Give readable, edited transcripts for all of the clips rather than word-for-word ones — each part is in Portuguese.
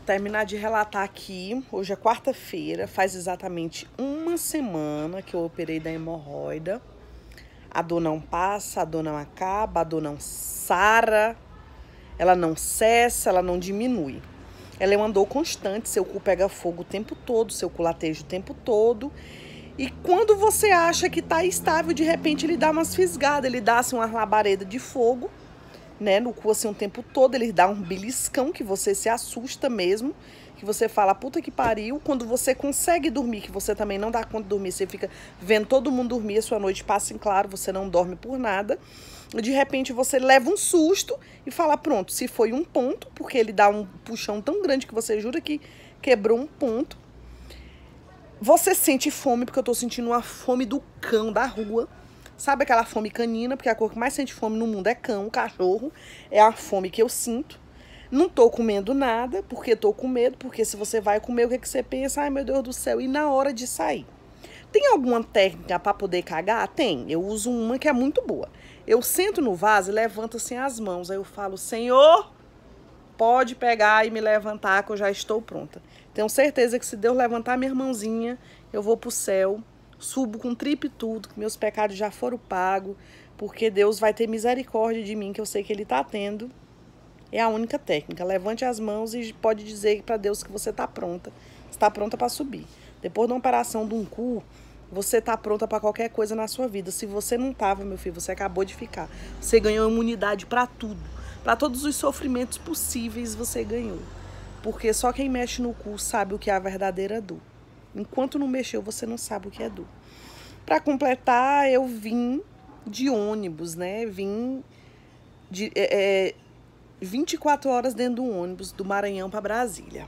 Terminar de relatar aqui. Hoje é quarta-feira, faz exatamente uma semana que eu operei da hemorroida. A dor não passa, a dor não acaba, a dor não sara, ela não cessa, ela não diminui. Ela é uma dor constante, seu cu pega fogo o tempo todo, seu cu lateja o tempo todo. E quando você acha que tá estável, de repente ele dá umas fisgadas, ele dá assim uma labareda de fogo, né, no cu assim o tempo todo, ele dá um beliscão que você se assusta mesmo, que você fala, puta que pariu. Quando você consegue dormir, que você também não dá conta de dormir, você fica vendo todo mundo dormir, a sua noite passa em claro, você não dorme por nada. De repente você leva um susto e fala, pronto, se foi um ponto, porque ele dá um puxão tão grande que você jura que quebrou um ponto. Você sente fome, porque eu tô sentindo uma fome do cão da rua. Sabe aquela fome canina? Porque a cor que mais sente fome no mundo é cão, cachorro. É a fome que eu sinto. Não tô comendo nada, porque tô com medo. Porque se você vai comer, o que você pensa? Ai, meu Deus do céu. E na hora de sair? Tem alguma técnica para poder cagar? Tem. Eu uso uma que é muito boa. Eu sento no vaso e levanto assim as mãos. Aí eu falo, Senhor, pode pegar e me levantar, que eu já estou pronta. Tenho certeza que se Deus levantar minha mãozinha, eu vou pro céu. Subo com tripe tudo, que meus pecados já foram pagos, porque Deus vai ter misericórdia de mim, que eu sei que Ele tá tendo. É a única técnica. Levante as mãos e pode dizer para Deus que você tá pronta. Está pronta para subir. Depois da operação de um cu, você tá pronta para qualquer coisa na sua vida. Se você não tava, meu filho, você acabou de ficar. Você ganhou imunidade para tudo. Para todos os sofrimentos possíveis você ganhou. Porque só quem mexe no cu sabe o que é a verdadeira dor. Enquanto não mexeu, você não sabe o que é dor. Para completar, eu vim de ônibus, né? Vim de 24 horas dentro do ônibus, do Maranhão para Brasília.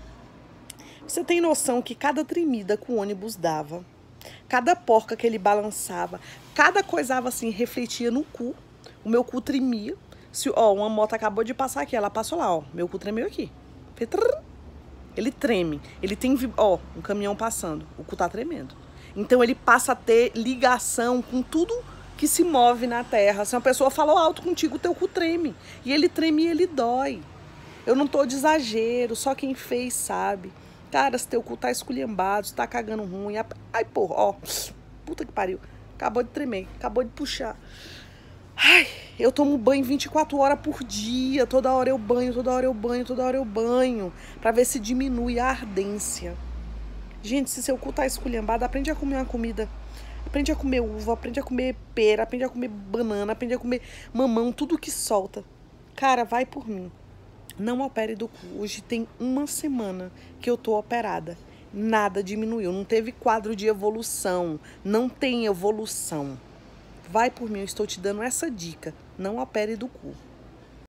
Você tem noção que cada tremida que o ônibus dava, cada porca que ele balançava, cada coisava assim, refletia no cu. O meu cu tremia. Se, ó, uma moto acabou de passar aqui, ela passou lá, ó. Meu cu tremeu aqui. Ele treme. Ele tem, ó, um caminhão passando. O cu tá tremendo. Então ele passa a ter ligação com tudo que se move na terra. Se uma pessoa falou alto contigo, o teu cu treme. E ele treme e ele dói. Eu não tô de exagero, só quem fez sabe. Cara, se teu cu tá esculhambado, se tá cagando ruim. Ai, porra, ó. Puta que pariu. Acabou de tremer, acabou de puxar. Ai, eu tomo banho 24 horas por dia. Toda hora eu banho, toda hora eu banho, toda hora eu banho. Pra ver se diminui a ardência. Gente, se seu cu tá esculhambado, aprende a comer uma comida. Aprende a comer uva, aprende a comer pera, aprende a comer banana, aprende a comer mamão, tudo que solta. Cara, vai por mim. Não opere do cu. Hoje tem uma semana que eu tô operada. Nada diminuiu, não teve quadro de evolução. Não tem evolução. Vai por mim, eu estou te dando essa dica. Não opere do cu.